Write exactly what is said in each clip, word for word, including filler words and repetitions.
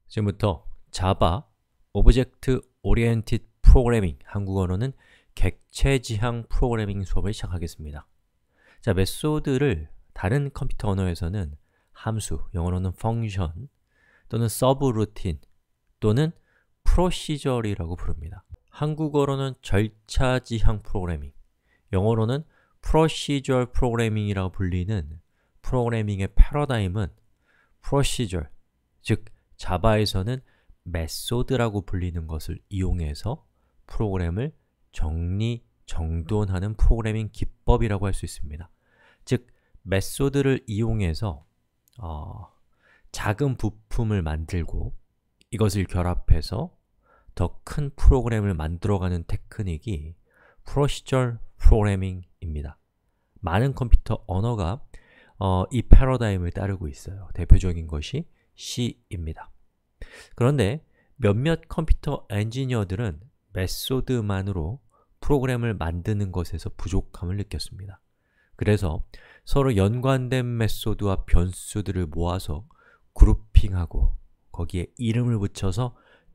지금부터 자바, 오브젝트 오리엔티드 프로그래밍, 한국어로는 객체지향 프로그래밍 수업을 시작하겠습니다. 자, 메소드를 다른 컴퓨터 언어에서는 함수, 영어로는 function, 또는 서브루틴, 또는 procedure이라고 부릅니다. 한국어로는 절차지향 프로그래밍, 영어로는 procedural programming이라고 불리는 프로그래밍의 패러다임은 procedure, 즉 자바에서는 메소드라고 불리는 것을 이용해서 프로그램을 정리, 정돈하는 프로그래밍 기법이라고 할 수 있습니다. 즉, 메소드를 이용해서 어, 작은 부품을 만들고 이것을 결합해서 더 큰 프로그램을 만들어가는 테크닉이 Procedural Programming입니다. 많은 컴퓨터 언어가 어, 이 패러다임을 따르고 있어요. 대표적인 것이 C입니다. 그런데 몇몇 컴퓨터 엔지니어들은 메소드만으로 프로그램을 만드는 것에서 부족함을 느꼈습니다. 그래서 서로 연관된 메소드와 변수들을 모아서 그룹핑하고 거기에 이름을 붙여서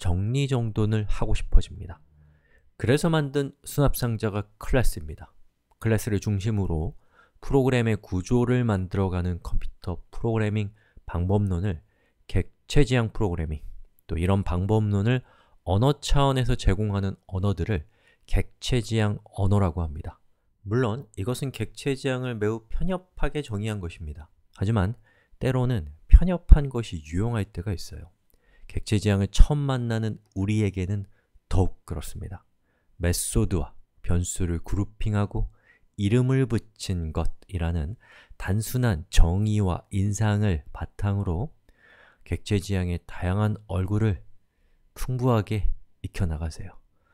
정리정돈을 하고 싶어집니다. 그래서 만든 수납상자가 클래스입니다. 클래스를 중심으로 프로그램의 구조를 만들어가는 컴퓨터 프로그래밍 방법론을 객체지향 프로그래밍, 또 이런 방법론을 언어 차원에서 제공하는 언어들을 객체지향 언어라고 합니다. 물론 이것은 객체지향을 매우 편협하게 정의한 것입니다. 하지만 때로는 편협한 것이 유용할 때가 있어요. 객체지향을 처음 만나는 우리에게는 더욱 그렇습니다. 메소드와 변수를 그룹핑하고 이름을 붙인 것이라는 단순한 정의와 인상을 바탕으로 객체지향의 다양한 얼굴을 풍부하게 익혀나가세요.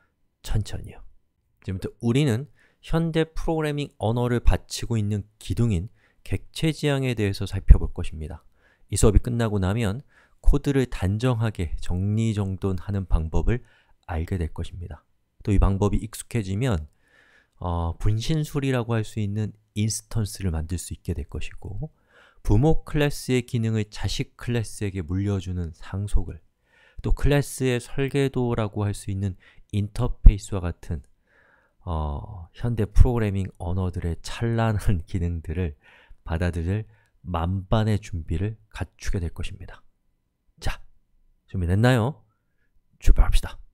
천천히요. 지금부터 우리는 현대 프로그래밍 언어를 바치고 있는 기둥인 객체지향에 대해서 살펴볼 것입니다. 이 수업이 끝나고 나면 코드를 단정하게 정리정돈하는 방법을 알게 될 것입니다. 또 이 방법이 익숙해지면 어, 분신술이라고 할 수 있는 인스턴스를 만들 수 있게 될 것이고, 부모 클래스의 기능을 자식 클래스에게 물려주는 상속을, 또 클래스의 설계도라고 할 수 있는 인터페이스와 같은 어, 현대 프로그래밍 언어들의 찬란한 기능들을 받아들일 만반의 준비를 갖추게 될 것입니다. 자, 준비됐나요? 출발합시다.